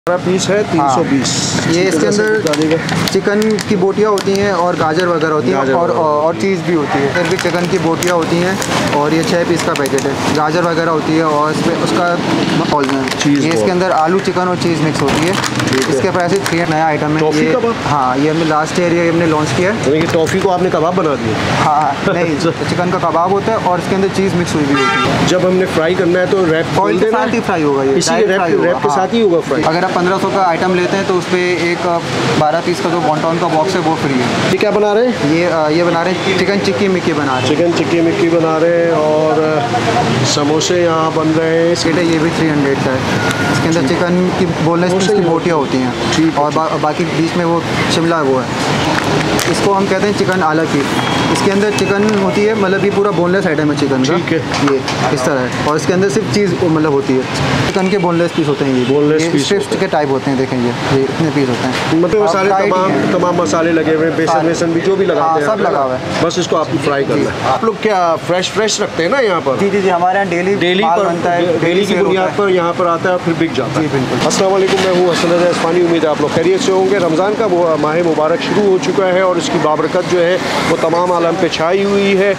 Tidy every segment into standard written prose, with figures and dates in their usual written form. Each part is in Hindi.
पीस है 320। ये इसके अंदर चिकन की बोटियाँ होती हैं और गाजर वगैरह होती हैं और चीज़ भी होती है। फिर भी चिकन की बोटियाँ होती हैं और ये 6 पीस का पैकेट है। गाजर वगैरह होती है और इसमें उसका ये इसके अंदर आलू चिकन और चीज़ मिक्स होती है। इसके प्राइस 3 नया आइटम है ये। हाँ, ये हमने लास्ट ईयर ये हमने लॉन्च किया है। ये टॉफ़ी को आपने कबाब बना दिया? हाँ नहीं, चिकन का कबाब होता है और इसके अंदर चीज़ मिक्स हुई भी होती है। जब हमने फ्राई करना है तो रैप ऑयल के साथ ही फ्राई होगा। ये इसी रैप के साथ ही होगा फ्राई। अगर आप 1500 का आइटम लेते हैं तो उस पर एक 12 पीस का जो बॉन्टॉन का बॉक्स है वो फ्री है। ये क्या बना रहे हैं? ये बना रहे हैं चिकन चिक्की मिक्की बना रहे हैं। चिकन चिक्की मिक्की बना रहे हैं और समोसे यहाँ बन रहे हैं। ये भी 300 का है। इसके अंदर चिकन की बोनलेस पीस की बोटियाँ होती हैं और बाकी बीच में वो शिमला वो है। इसको हम कहते हैं चिकन आला की। इसके अंदर चिकन होती है, मतलब ये पूरा बोनलेस आइटम है चिकन का। ये इस तरह है और इसके अंदर सिर्फ चीज़ मतलब होती है। चिकन के बोनलेस पीस होते हैं। ये बोनलेस स्ट्रिप्स के टाइप होते हैं। देखें ये इतने पीस होते हैं। मतलब मसाले तमाम मसाले लगे हुए हैं, बेसन भी जो भी लगाते हैं सब लगा हुआ है। बस इसको आपको फ्राई करना है। आप लोग क्या फ्रेश रखते हैं ना यहाँ पर? जी हमारे यहाँ डेली पर बनता है। डेली की बुनियाद पर यहाँ पर आता है फिर बिक जाता है। बिल्कुल। अस्सलाम वालेकुम, मैं हूँ हसन रज़ा इस्फानी। उम्मीद है आप लोग खैरियत से होंगे। रमज़ान का वो माह मुबारक शुरू हो चुका है और इसकी बाबरकत जो है वो तमाम आलम पे छाई हुई है।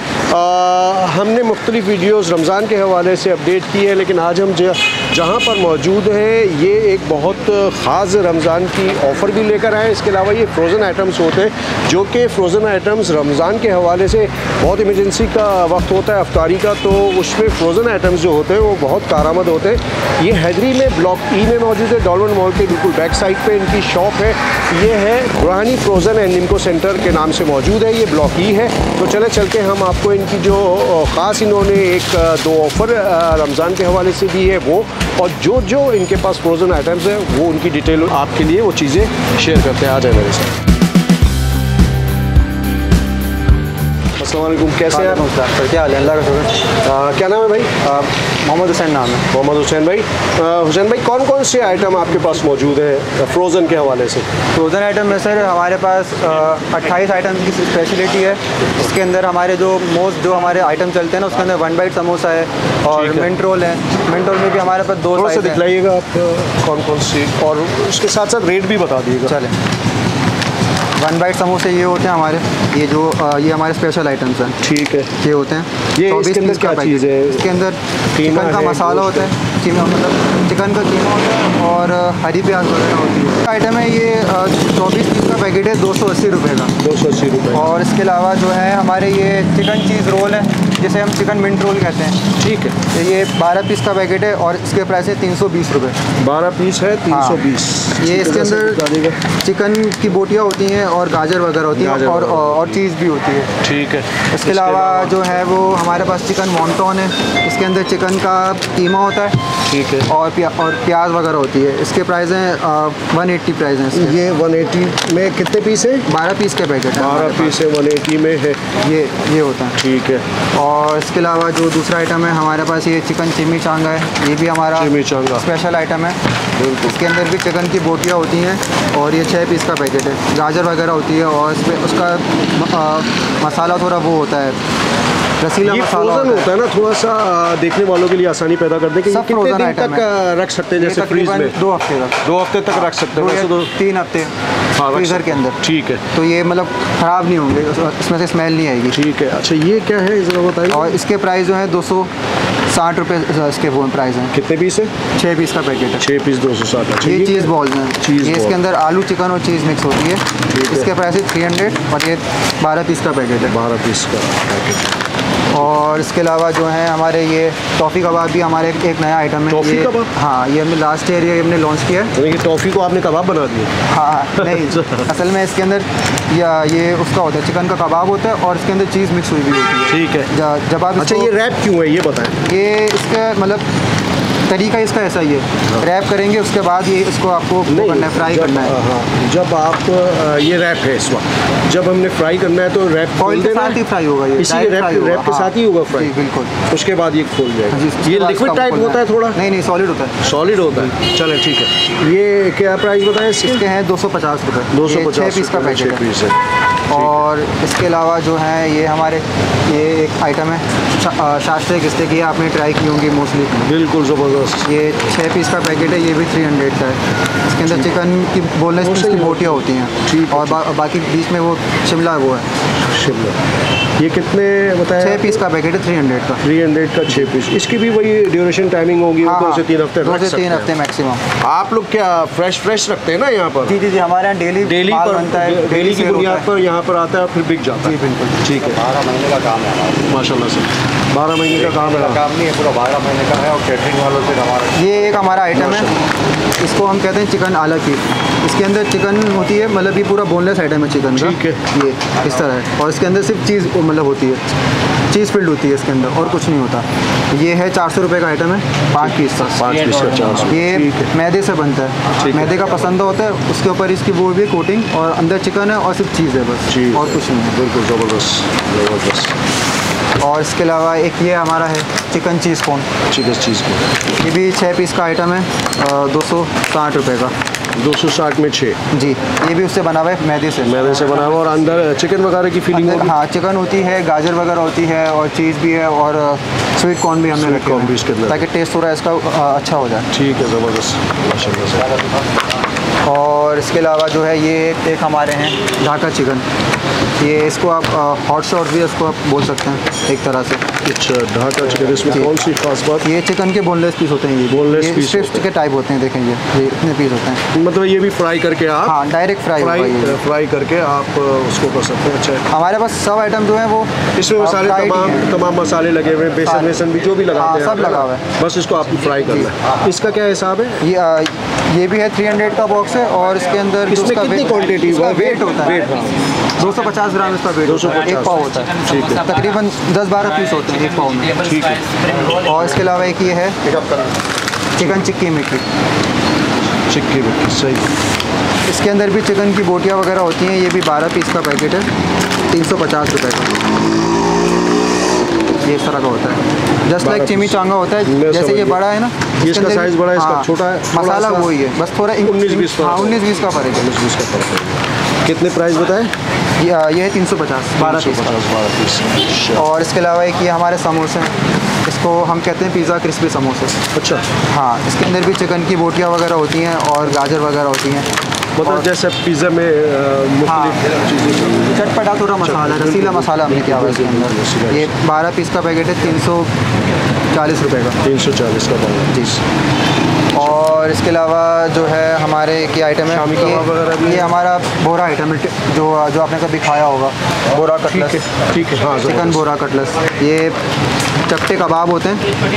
हमने मुख्तलिफ़ वीडियोज़ रमज़ान के हवाले से अपडेट की है, लेकिन आज हम जहाँ पर मौजूद हैं ये एक बहुत ख़ास रमज़ान की ऑफ़र भी लेकर आए। इसके अलावा ये फ्रोज़न आइटम्स होते हैं, जो कि फ्रोज़न आइटम्स रमज़ान के हवाले से बहुत इमरजेंसी का वक्त होता है अफ्तारी का, तो उसमें फ्रोज़न आइटम्स जो होते हैं वो बहुत कारआमद होते हैं। ये हैदरी में ब्लॉक ई में मौजूद है। डॉलमेंट मॉल के बिल्कुल बैक साइड पे इनकी शॉप है। ये है Burhani frozen and Nimko centre के नाम से मौजूद है। ये ब्लॉक ई है। तो चल के हम आपको इनकी जो ख़ास इन्होंने 1-2 ऑफ़र रमज़ान के हवाले से दी है वो, और जो इनके पास फ्रोज़न आइटम्स हैं वो उनकी डिटेल आपके लिए वो चीज़ें शेयर करते हैं। आ जाए मेरे साथ। अस्सलाम वालेकुम, कैसे हैं आप? क्या हाल है? अल्लाह का शुक्र। क्या नाम है भाई? मोहम्मद हुसैन नाम है। मोहम्मद हुसैन भाई। हुसैन भाई, कौन से आइटम आपके पास मौजूद है फ्रोज़न के हवाले से? फ्रोज़न आइटम में सर हमारे पास 28 आइटम की स्पेशलिटी है। इसके अंदर हमारे जो हमारे आइटम चलते हैं ना, उसके अंदर 1 बाइट समोसा है और मिंट रोल है। मिंट रोल में भी हमारे पास 2 साइज़ दिखलाइएगा आप कौन सी, और उसके साथ साथ रेट भी बता दीजिएगा। चलें। 1 बाइट समोसे ये होते हैं हमारे, ये हमारे स्पेशल आइटम्स हैं। ठीक है, ये होते हैं। ये इसके अंदर क्या चीज़ है? इसके अंदर चिकन का मसाला होता है, मतलब चिकन का कीमा होता है और हरी प्याज वगैरह होती है। आइटम है ये 24 पीस का पैकेट है, 280 रुपये का। 280 रुपये। और इसके अलावा जो है हमारे ये चिकन चीज़ रोल है, जिसे हम चिकन मिंट रोल कहते हैं। ठीक है, तो ये 12 पीस का पैकेट है और इसके प्राइस है 320 रुपये। 12 पीस है 320। ये इसके अंदर चिकन की बोटियाँ होती हैं और गाजर वगैरह होती है और चीज़ भी होती है। ठीक है। इसके अलावा जो है वो हमारे पास चिकन वॉन्टॉन है। इसके अंदर चिकन का कीमा होता है। ठीक है। और प्याज वगैरह होती है। इसके प्राइस हैं 180 प्राइस हैं इसके। ये 180 में कितने पीस है? 12 पीस के पैकेट है। 12 पीस है, 180 में है। ये होता है। ठीक है। और इसके अलावा जो दूसरा आइटम है हमारे पास, ये चिकन चिमिचांगा है। ये भी हमारा स्पेशल आइटम है। इसके अंदर भी चिकन की बोटियाँ होती हैं और ये 6 पीस का पैकेट है। गाजर वगैरह होती है और उसका मसाला थोड़ा वो होता है, रसीला मसाला होता है ना, थोड़ा सा देखने वालों के लिए आसानी पैदा कर दें कि कितने दिन तक रख सकते हैं, जैसे फ्रीज में? 2 हफ्ते तक। 2 हफ्ते तक रख सकते हैं, 3 हफ्ते फ्रीजर के अंदर। ठीक है। तो ये मतलब ख़राब नहीं होंगे, इसमें से स्मेल नहीं आएगी। ठीक है। अच्छा, ये क्या है ज़रा बताइए। और इसके प्राइस जो है 260 रुपये इसके वो प्राइस हैं। कितने पीस है? 6 पीस का पैकेट है। 6 पीस 260। ये चीज़ बॉल्स हैं। ये इसके अंदर आलू चिकन और चीज़ मिक्स होती है। इसके प्राइस है 300 और ये 12 पीस का पैकेट है। 12 पीस का पैकेट। और इसके अलावा जो है हमारे ये टॉफ़ी कबाब भी हमारे एक नया आइटम है। Toffee kebab? हाँ, ये हमने लास्ट ईयर ये हमने लॉन्च किया है। तो ये टॉफ़ी को आपने कबाब बना दिया? हाँ नहीं, असल में इसके अंदर ये उसका होता है, चिकन का कबाब होता है और इसके अंदर चीज़ मिक्स हुई भी होती है। ठीक है। जब आप अच्छा, ये रैप क्यों है ये बताएं? ये इसका मतलब तरीका इसका ऐसा ही है। रैप करेंगे, उसके बाद ये इसको आपको करना है, फ्राई करना है। हाँ, जब आप ये रैप है इस वक्त, जब हमने फ्राई करना है तो रैप ऑयल के साथ ही फ्राई होगा। ये इसी रैप के साथ ही होगा फ्राई? बिल्कुल। उसके बाद ये खोल जाएगा। ये लिक्विड टाइप होता है थोड़ा? नहीं, सॉलिड होता है। सॉलिड होता है। चले ठीक है। ये क्या प्राइस बताएं इसके? हैं 250 रुपये। 250 पीस का पैकेट है। और इसके अलावा जो है ये हमारे ये एक आइटम है शास्त्री किस्ते की, आपने ट्राई की होंगी मोस्टली। बिल्कुल ज़बरदस्त। ये 6 पीस का पैकेट है, ये भी 300 का है। इसके अंदर चिकन की बोनलेस पीस की बोटियाँ होती हैं और बाकी बीच में वो शिमला वो है शिमला। ये कितने बताया? 6 पीस का पैकेट है 300 का। 300 का 6 पीस। इसकी भी वही ड्यूरेशन टाइमिंग होगी? हाँ, 2 से 3 हफ्ते। 2 से 3 हफ्ते मैक्सिमम। आप लोग क्या फ्रेश रखते हैं ना यहाँ पर? जी जी जी, हमारे यहाँ डेली पर बनता है, डेली की बुनियाद पर यहाँ पर आता है फिर बिक जाता है। जी बिल्कुल। ठीक है। 12 महीने का काम है हमारा। माशाल्लाह से 12 महीने का काम है। काम नहीं है, पूरा 12 महीने का है। और कैटरिंग वालों से हमारा ये एक हमारा आइटम है, इसको हम कहते हैं चिकन आला की। इसके अंदर चिकन होती है, मतलब ये पूरा बोनलेस आइटम है चिकन का। ठीक है। ये इस तरह है और इसके अंदर सिर्फ चीज़ मतलब होती है, चीज़ फिल्ड होती है इसके अंदर और कुछ नहीं होता। ये है 400 रुपये का आइटम है, 5 पीस का। 5 पीस का 400। ये मैदे से बनता है, मैदे का पसंद होता है, उसके ऊपर इसकी वो भी कोटिंग और अंदर चिकन है और सिर्फ चीज़ है बस, और कुछ नहीं है। बिल्कुल ज़बरदस्त। और इसके अलावा एक ये हमारा है चिकन चीज़ कोन। चिकन चीज़ को ये भी 6 पीस का आइटम है, 260 रुपये का। 260 में 6 जी। ये भी उससे बना हुआ है, मैदे से बना हुआ और अंदर चिकन वगैरह की फीलिंग होगी? हाँ, चिकन होती है, गाजर वगैरह होती है और चीज़ भी है और स्वीट कॉर्न भी हमने रखे कॉर्न भी इसके अंदर, ताकि टेस्ट थोड़ा इसका अच्छा हो जाए। ठीक है, ज़बरदस्त माशाल्लाह से। और इसके अलावा जो है ये एक हमारे हैं ढाका चिकन। ये इसको आप हॉट शॉट भी इसको आप बोल सकते हैं एक तरह से। अच्छा, ढाका चिकन। इसमें कौन सी खास बात? ये चिकन के बोनलेस पीस होते हैं, ये बोनलेस पीस स्ट्रिप्स के टाइप होते हैं, देखें ये इतने पीस होते हैं। मतलब ये भी फ्राई करके आप? हाँ, डायरेक्ट फ्राई करके आप उसको कर सकते हैं। अच्छा, हमारे पास सब आइटम जो है वो इसमें मसाले तमाम मसाले लगे हुए हैं, बेसन भी जो भी लगाते हैं सब लगा हुआ है, बस इसको आपको फ्राई करना है। इसका क्या हिसाब है? ये भी है 300 का बॉक्स है और इसके अंदर इसमें कितनी क्वांटिटी वेट होता है? 250 ग्राम इसका वेट होता है, 1 पाव होता है। ठीक है। तकरीबन 10-12 पीस होते हैं 1 पाव में। ठीक है। और इसके अलावा एक ये है चिकन चिक्की मिक्की। चिक्की मिक्की, सही। इसके अंदर भी चिकन की बोटियाँ वगैरह होती हैं। ये भी 12 पीस का पैकेट है, 350 रुपये का। ये इस तरह का होता है, जस्ट लाइक चिमिचांगा होता है, जैसे ये बड़ा है ना, इसका साइज़ बड़ा है, इसका छोटा है। मसाला वही है, बस थोड़ा 19-20 हाँ 19-20 का फर्क है। 19-20 का फर्क है। कितने प्राइस बताएं? ये है 350, 12 पीस। और इसके अलावा एक ये हमारे समोसे हैं, इसको हम कहते हैं पिज़्ज़ा क्रिस्पी समोसे। अच्छा। हाँ, इसके अंदर भी चिकन की बोटियाँ वगैरह होती हैं और गाजर वगैरह होती हैं। मतलब जैसे पिज़्ज़ा में मुख्तलिफ चीज़ें, चटपटा थोड़ा मसाला, रसीला मसाला हमने किया हुआ है इसके अंदर। ये 12 पीस का पैकेट है, 340 रुपये का। 340 का पाउंड। जी। और इसके अलावा जो है हमारे क्या आइटम है, शामी कबाब वगैरह भी? ये हमारा बोरा आइटम है, जो आपने कभी खाया होगा, बोरा कटलस। ठीक है। हाँ, चिकन बोरा कटलस। ये चपटे कबाब होते हैं,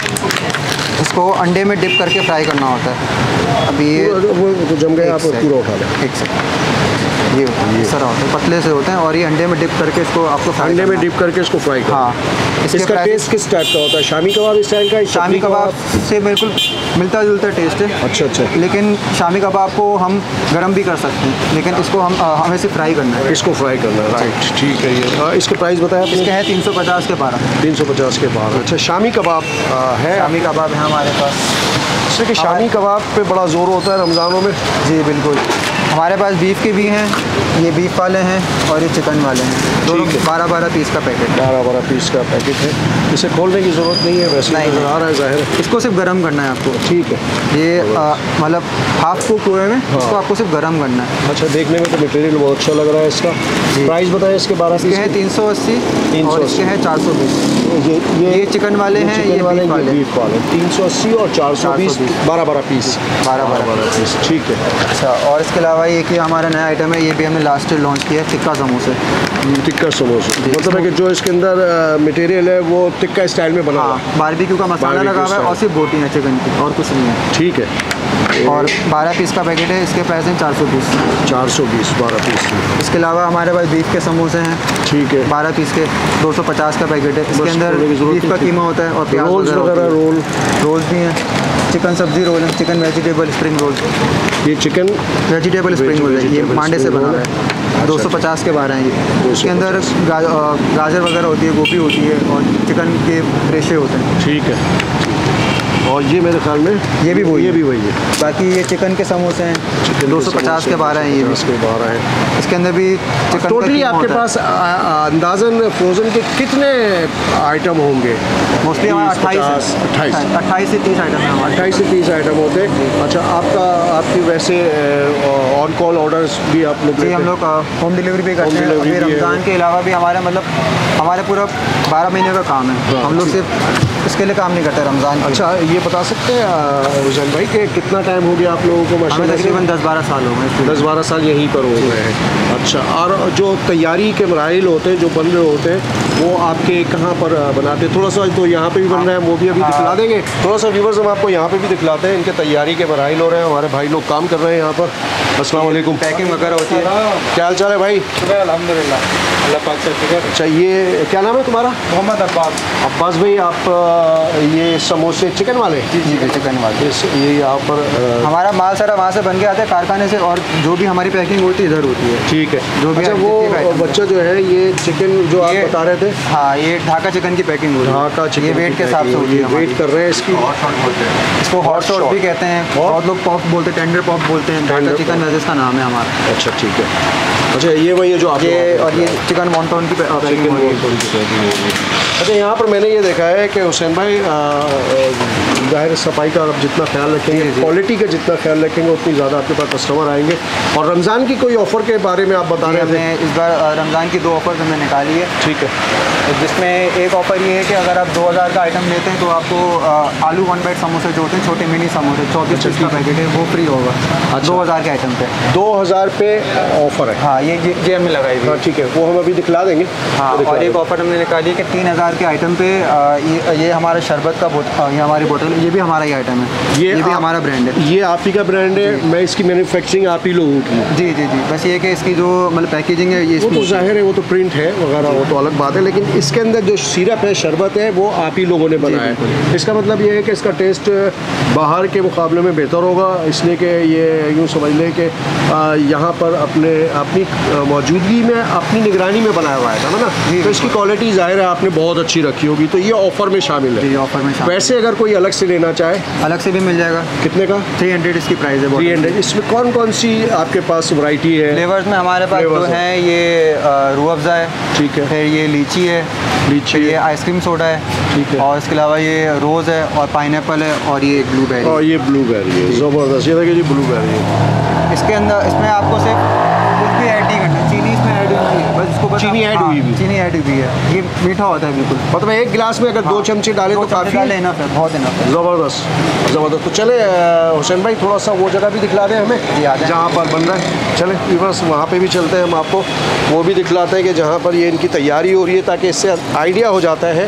इसको अंडे में डिप करके फ्राई करना होता है। अभी ये वो जम गया, आप पूरा उठा लें। एक सेकंड, ये इस तरह होते हैं, पतले से होते हैं और ये अंडे में डिप करके इसको आपको अंडे में डिप करके इसको फ्राई करना। हाँ। इसका टेस्ट किस टाइप का होता है? शामी कबाब स्टाइल का? शामी कबाब से बिल्कुल मिलता जुलता टेस्ट है। अच्छा। लेकिन शामी कबाब को हम गरम भी कर सकते हैं, लेकिन इसको हमें सिर्फ फ्राई करना है। इसको फ्राई करना है, राइट। ठीक है। ये इसके प्राइस बताया आपने? इसके हैं 350 के 12। 350 के 12। अच्छा, शामी कबाब है? शामी कबाब है हमारे पास। जैसे कि शामी कबाब पे बड़ा ज़ोर होता है रमज़ानों में। जी बिल्कुल। हमारे पास बीफ के भी हैं, ये बीफ वाले हैं और ये चिकन वाले हैं। दोनों 12-12 पीस का पैकेट। 12-12 पीस का पैकेट है। इसे खोलने की ज़रूरत नहीं है, वैसे नहीं नज़र आ रहा है ज़ाहिर है। इसको सिर्फ गरम करना है आपको। ठीक है। ये मतलब हाफ कुक हुए में इसको आपको सिर्फ गरम करना है। अच्छा, देखने में तो मटेरियल बहुत अच्छा लग रहा है इसका। प्राइस बताएं इसके 12 पीस? इसके हैं 380 और इसके हैं 420। ये चिकन वाले हैं, ये वाले बीफ वाले। 380 और 420, 12-12 पीस। 12-12 पीस, ठीक है। अच्छा, और इसके अलावा एक ये हमारा नया आइटम है, ये भी हमने लास्ट ईयर लॉन्च किया है, टिक्का समोसे। टिक्का समोसे मतलब है कि जो इसके अंदर मटेरियल है वो टिक्का स्टाइल में बना हुआ है। बारबेक्यू का मसाला लगा हुआ है और सिर्फ बोटी है चिकन की, और कुछ नहीं है। ठीक है। और 12 पीस का पैकेट है, इसके प्राइस हैं 420। 420 12 पीस। इसके अलावा हमारे पास बीफ के समोसे हैं। ठीक है। 12 पीस के 250 का पैकेट है। इसके अंदर बीफ का कीमा होता है और प्याज वगैरह। रोल्स भी हैं, चिकन सब्जी रोल है, चिकन वेजिटेबल स्प्रिंग रोल। ये चिकन वेजिटेबल स्प्रिंग रोल है, ये मांडे से बना हुआ है। 250 के 12 हैं ये। इसके अंदर गाजर वगैरह होती है, गोभी होती है और चिकन के रेशे होते हैं। ठीक है। और ये मेरे ख्याल में ये भी वही है। बाकी ये चिकन के समोसे हैं, 250 के 12 हैं ये भी। इसके 12 हैं। इसके अंदर भी चिकन टोटली आपके पास अंदाज़न फ्रोज़न के कितने आइटम होंगे? मोस्टली हमारे 28 से 30 आइटम हैं हमारे। 28 से 30 आइटम होते हैं। अच्छा, आपकी वैसे ऑन कॉल ऑर्डर्स भी आप लोग? जी, हम लोग होम डिलीवरी भी करते हैं। अभी रमज़ान के अलावा भी हमारे पूरा 12 महीने का काम है। हम लोग सिर्फ इसके लिए काम नहीं करते रमज़ान। अच्छा, ये बता सकते हैं हुसैन भाई कि कितना टाइम हो गया आप लोगों को? हमें तकरीबन 10-12 साल हो गए। 10-12 साल यहीं पर हो गए हैं। अच्छा, और जो तैयारी के मराइल होते हैं, जो बन रहे होते हैं, वो आपके कहाँ पर बनाते हैं? थोड़ा सा तो यहाँ पे भी बन रहा है, वो भी अभी दिखला देंगे। थोड़ा सा व्यूवर्स हम आपको यहाँ पे भी दिखलाते हैं। इनके तैयारी के मराइल हो रहे हैं, हमारे भाई लोग काम कर रहे हैं यहाँ पर। अस्सलाम वालेकुम। पैकिंग वगैरह होती है। क्या हाल चाल है भाई? अल्हम्दुलिल्लाह, अल्लाह पाक से शुक्र। अच्छा, ये क्या नाम है तुम्हारा? मोहम्मद अब्बास। अब्बास भाई, आप ये समोसे चिकन वाले? जी, चिकन वाले। ये यहाँ पर हमारा माल सारा वहाँ से बन के आता है कारखाने से, और जो भी हमारी पैकिंग होती है इधर होती है। ठीक है। जो भी अच्छा, वो बच्चा जो है ये चिकन जो आप बता रहे थे? हाँ, ये ढाका चिकन की पैकिंग होती है। ढाका चिकन, ये वेट के हिसाब से होती है। वेट कर रहे हैं इसकी। इसको हॉट शॉट भी कहते हैं, बहुत लोग पॉप बोलते हैं, टेंडर पॉप बोलते हैं। ढाका चिकन वजह का नाम है हमारा। अच्छा, ठीक है। अच्छा, ये वही है जो आप और ये चिकन मॉन्टोन की पैकिंग होती है। अच्छा, यहाँ पर मैंने ये देखा है कि हुसैन भाई ज़ाहिर सफाई का आप जितना ख्याल रखेंगे, क्वालिटी का जितना ख्याल रखेंगे, उतनी ज़्यादा आपके पास कस्टमर आएंगे। और रमज़ान की कोई ऑफ़र के बारे में आप बता रहे थे? इस बार रमज़ान की 2 ऑफ़र हमने निकाली है। ठीक है। जिसमें एक ऑफ़र ये है कि अगर आप 2000 का आइटम लेते हैं तो आपको आलू 1 बाइट समोसे जो होते हैं, छोटे मिनी समोसे 24 पीस का पैकेट है, वो फ्री होगा। 2000 के आइटम पे 2000 पे ऑफ़र है। हाँ, ये हमने लगाई हुई। हाँ, ठीक है, वो हम अभी दिखला देंगे। हाँ, और एक ऑफ़र हमने निकाली है कि 3000 के आइटम पे ये हमारा शरबत का ये हमारी बोतल, ये भी हमारा ही आइटम है। ये भी हमारा ब्रांड है। ये आप ही का ब्रांड है? मैं इसकी मैन्युफैक्चरिंग आप ही लोगों की? जी। बस ये कि इसकी जो मतलब पैकेजिंग है, ये वो तो ज़ाहिर है, वो तो प्रिंट है वगैरह, वो तो अलग बात है, लेकिन इसके अंदर जो सिरप है, शरबत है, वो आप ही लोगों ने बनाया है। इसका मतलब ये है कि इसका टेस्ट बाहर के मुकाबले में बेहतर होगा, इसलिए कि ये यूँ समझ लें कि यहाँ पर अपनी मौजूदगी में, अपनी निगरानी में बनाया हुआ है ना, तो इसकी क्वालिटी ज़ाहिर है आपने बहुत अच्छी रखी होगी। तो ये ऑफ़र में शामिल है? ऑफ़र में शामिल। वैसे अगर कोई अलग से लेना चाहे, अलग से भी मिल जाएगा। कितने का? 300 इसकी प्राइस है। 300। इसमें कौन कौन सी आपके पास वैरायटी है? फ्लेवर्स में हमारे पास जो है ये रूह अफ़ज़ा है, ठीक है, फिर ये लीची है, ये आइसक्रीम सोडा है, ठीक है, और इसके अलावा ये रोज़ है, और पाइनएप्पल है, और ये ब्लूबेरी। और ये ब्लूबेरी है। ज़बरदस्त, ये देखिए जी ब्लूबेरी है। इसके अंदर इसमें आपको सिर्फ कुछ भी ऐड नहीं करना, चीनी इसमें ऐड हुई है, बस इसको चीनी ऐड हुई भी? चीनी ऐड हुई है। ये मीठा होता है बिल्कुल। मतलब एक गिलास में अगर 2 चमचे डालें तो काफ़ी है? इनफ है, बहुत इनफ है। ज़बरदस्त। तो चले हुसैन भाई, थोड़ा सा वो जगह भी दिखला दें हमें जहाँ पर बन रहा है। चले बस वहाँ पे भी चलते हैं, हम आपको वो भी दिखलाते हैं कि जहाँ पर ये इनकी तैयारी हो रही है, ताकि इससे आइडिया हो जाता है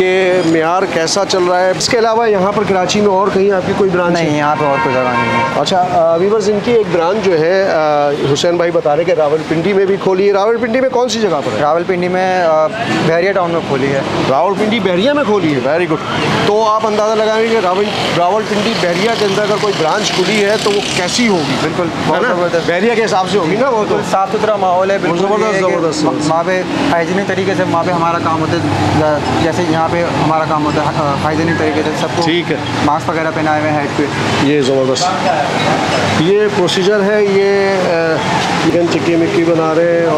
कि मेयार कैसा चल रहा है। इसके अलावा यहाँ पर कराची में और कहीं आपकी कोई ब्रांच नहीं? यहाँ पर और कोई जगह नहीं है। अच्छा, वीवर्स, इनकी एक ब्रांच जो है हुसैन भाई बता रहे कि रावलपिंडी में भी खोली है। रावलपिंडी में कौन सी जगह पर है? रावलपिंडी में बहरिया टाउन में खोली है। रावलपिंडी बहरिया में खोली है? Very good. तो आप अंदाज़ा लगाएंगे कि रावलपिंडी बहरिया के अंदर अगर कोई ब्रांच खुली है तो वो कैसी होगी? बिल्कुल, है ना, बहरिया के हिसाब से होगी ना। वो तो साफ़ सुथरा माहौल है, बिल्कुल ज़बरदस्त। वहाँ पे हाइजीनिक तरीके से वहाँ पे हमारा काम होता है, जैसे यहाँ पे हमारा काम होता है हाइजीनिक तरीके से, सबको ठीक है, मास्क वगैरह पहनाए हुए हेड पे। ये ज़बरदस्त ये प्रोसीजर है। ये चिकन टिक्की मिक्की बना रहे हैं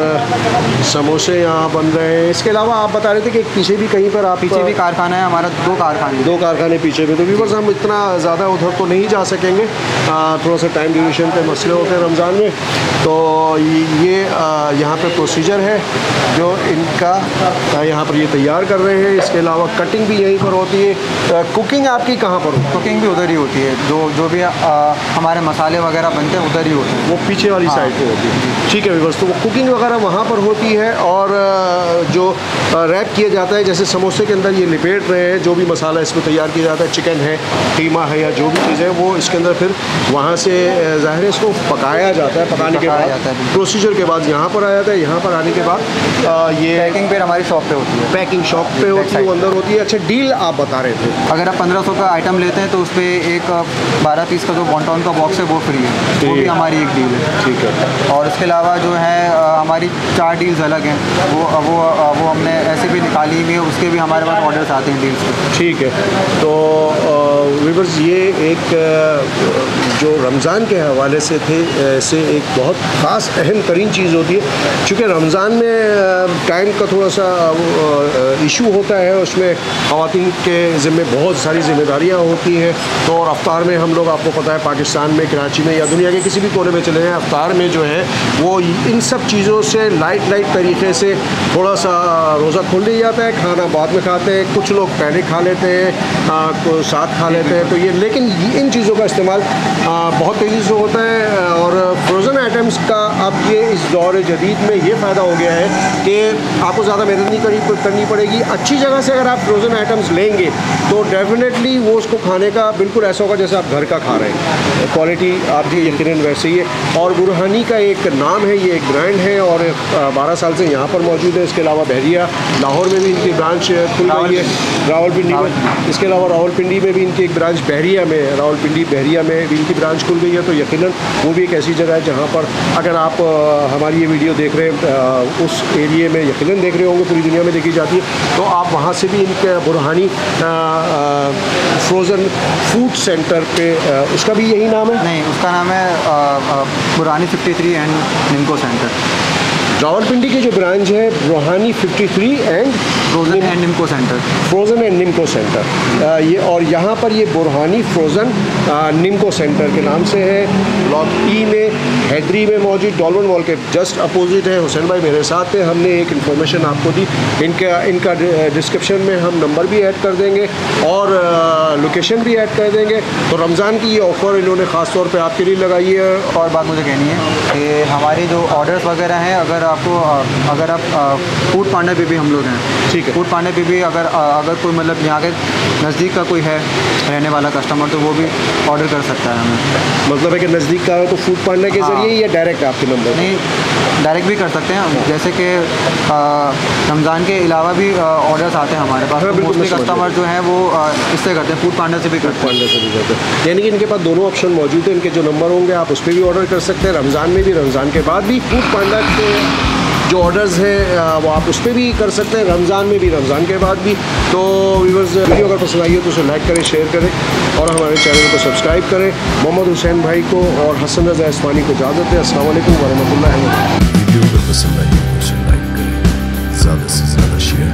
और समोसे यहाँ बन रहे हैं। इसके अलावा आप बता रहे थे कि पीछे भी कहीं पर पीछे भी कारखाना है हमारा, 2 कारखाने पीछे पे। तो व्यूअर्स, हम इतना ज़्यादा उधर तो नहीं जा सकेंगे, थोड़ा सा टाइम ड्यूरेशन पे मसले होते हैं रमज़ान में। तो ये यहाँ पे प्रोसीजर है जो इनका यहाँ पर ये तैयार कर रहे हैं। इसके अलावा कटिंग भी यहीं पर होती है। कुकिंग आपकी कहाँ पर? कुकिंग भी उधर ही होती है, जो भी हमारे मसाले वगैरह बनते हैं उधर ही होते हैं, वो पीछे वाली साइड पे होती है। ठीक है व्यूअर्स, तो वो कुकिंग वगैरह वहाँ पर होती है। और जो रैप किया जाता है, जैसे समोसे के अंदर ये लिपेट रहे हैं, जो भी मसाला इसमें तैयार किया जाता है, चिकन है, कीमा है, या जो भी चीज़ है, वो इसके अंदर फिर वहाँ से ज़ाहिर है इसको पकाया जाता है। पकाने के बाद प्रोसीजर के बाद यहाँ पर आ जाता है। यहाँ पर आने के बाद ये पैकिंग फिर हमारी शॉप पे होती है। पैकिंग शॉप पे होती होती है वो अंदर होती है। अच्छा, डील आप बता रहे थे, अगर आप 1500 का आइटम लेते हैं तो उस पर एक 12 पीस का जो बॉन्टॉन का बॉक्स है वो फ्री है, वो भी हमारी एक डील है। ठीक है। और इसके अलावा जो है हमारी 4 डील्स अलग हैं, वो हमने ऐसे भी निकाली हुई है, उसके भी हमारे पास ऑर्डर्स आते हैं डील्स के। ठीक है। तो व्यूअर्स, ये एक जो रमज़ान के हवाले से एक बहुत ख़ास अहम तरीन चीज़ होती है, चूँकि रमज़ान में टाइम का थोड़ा सा इशू होता है, उसमें ख़वातीन के ज़िम्मे बहुत सारी ज़िम्मेदारियाँ होती हैं। तो और अफ्तार में हम लोग, आपको पता है, पाकिस्तान में, कराची में या दुनिया के किसी भी कोने में चले जाएँ, अफ्तार में जो है वो इन सब चीज़ों से लाइट तरीक़े से थोड़ा सा रोज़ा खोल लिया जाता है, खाना बाद में खाते हैं, कुछ लोग पहले खा लेते हैं, साथ खा लेते हैं। तो ये, लेकिन इन चीज़ों का इस्तेमाल बहुत तेज़ी से होता है। और फ्रोज़न आइटम्स का अब ये इस दौर जदीद में ये फ़ायदा हो गया है कि आपको ज़्यादा मेहनत नहीं करनी पड़ेगी। अच्छी जगह से अगर आप फ्रोज़न आइटम्स लेंगे तो डेफिनेटली वो उसको खाने का बिल्कुल ऐसा होगा जैसे आप घर का खा रहे हैं, क्वालिटी आपकी यकीनन वैसे ही है। और बुरहानी का एक नाम है, ये एक ब्रांड है और 12 साल से यहाँ पर मौजूद है। इसके अलावा बहरिया, लाहौर में भी इनकी ब्रांच खुल गई है, रावलपिंडी में। इसके अलावा रावलपिंडी में भी इनकी एक ब्रांच, बहरिया में, रावलपिंडी बहरिया में भी इनकी ब्रांच खुल गई है। तो यकीनन वो भी एक ऐसी जगह है जहाँ पर अगर आप हमारी ये वीडियो देख रहे हैं, उस एरिए में यकीनन देख रहे होंगे, पूरी दुनिया में देखी जाती है, तो आप वहाँ से भी इनके बुरहानी फ्रोज़न फूड सेंटर पे, उसका भी यही नाम है? नहीं, उसका नाम है बुरहानी 53 एंड निम्को सेंटर। रावलपिंडी की जो ब्रांच है Burhani 53 and frozen and Nimko centre, frozen and Nimko centre, ये, और यहाँ पर ये बुरहानी फ्रोज़न निम्को सेंटर के नाम से है। ब्लॉक ई में, हैदरी में मौजूद, डॉल्वन मॉल के जस्ट अपोजिट है। हुसैन भाई मेरे साथ है, हमने एक इन्फॉर्मेशन आपको दी, इनका डिस्क्रिप्शन में हम नंबर भी ऐड कर देंगे और लोकेशन भी ऐड कर देंगे। तो रमज़ान की ये ऑफ़र इन्होंने ख़ास तौर पे आपके लिए लगाई है। और बात मुझे कहनी है कि हमारे जो ऑर्डर्स वगैरह हैं, अगर आप फूड पांडा पे भी हम लोग हैं, ठीक है, फूड पांडा पे भी अगर कोई मतलब यहाँ के नज़दीक का कोई है रहने वाला कस्टमर, तो वो भी ऑर्डर कर सकता है हमें। मतलब है कि नज़दीक का है तो फूड पांडा के ज़रिए या डायरेक्ट आपके नंबर? नहीं, डायरेक्ट भी कर सकते हैं। जैसे कि रमज़ान के अलावा भी ऑर्डर्स आते हैं हमारे पास, मोस्टली कस्टमर जो हैं वो इससे करते हैं, फूड पांडा से भी करते हैं। यानी कि इनके पास दोनों ऑप्शन मौजूद है। इनके जो नंबर होंगे आप उस पर भी ऑर्डर कर सकते हैं, रमज़ान में भी, रमज़ान के बाद भी। फूड पांडा के जो ऑर्डर्स हैं वो आप उस पर भी कर सकते हैं, रमज़ान में भी, रमज़ान के बाद भी। तो व्यूअर्स, वीडियो अगर पसंद आई हो तो उसे लाइक करें, शेयर करें और हमारे चैनल को सब्सक्राइब करें। मोहम्मद हुसैन भाई को और हसन रज़ा इस्मानी को इजाज़त है। अस्सलाम वालेकुम व रहमतुल्लाहि व बरकातहू। वीडियो अगर पसंद आई तो उसे लाइक करें, ज़्यादा से ज़्यादा शेयर